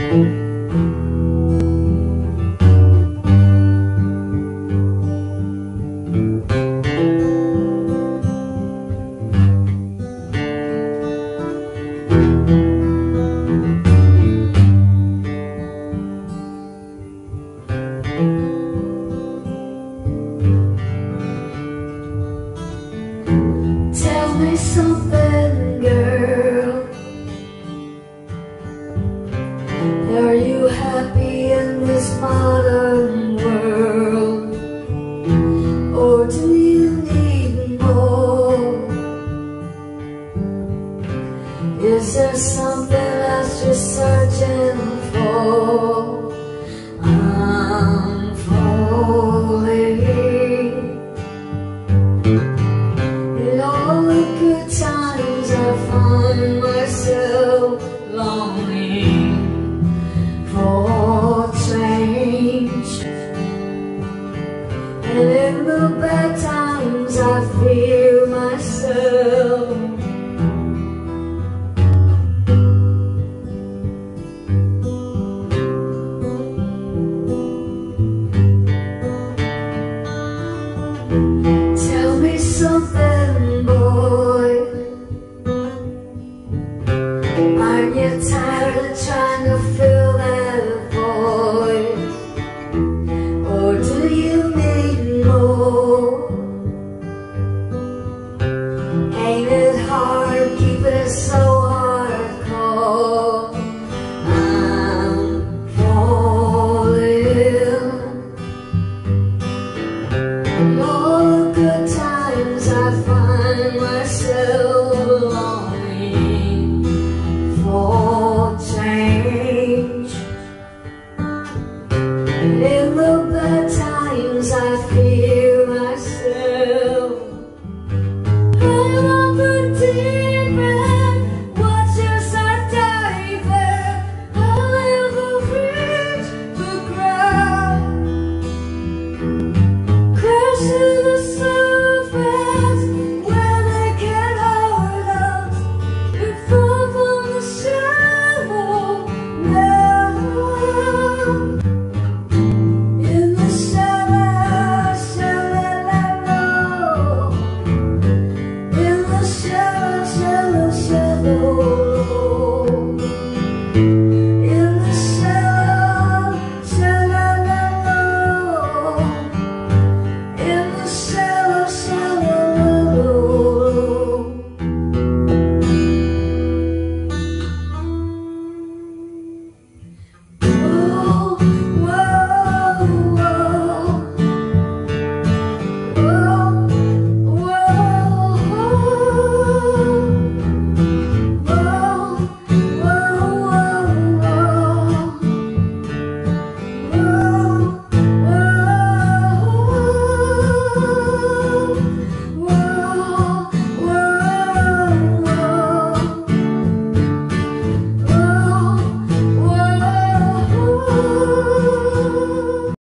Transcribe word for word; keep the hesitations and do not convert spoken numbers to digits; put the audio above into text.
Tell me something, girl. Are you happy in this modern world? Or do you need more? Is there something else you're searching for? I'm falling. In all the good times I find myself longing for change, and in the bad times I fear myself. Tell me something, boy. Aren't you tired of trying to fill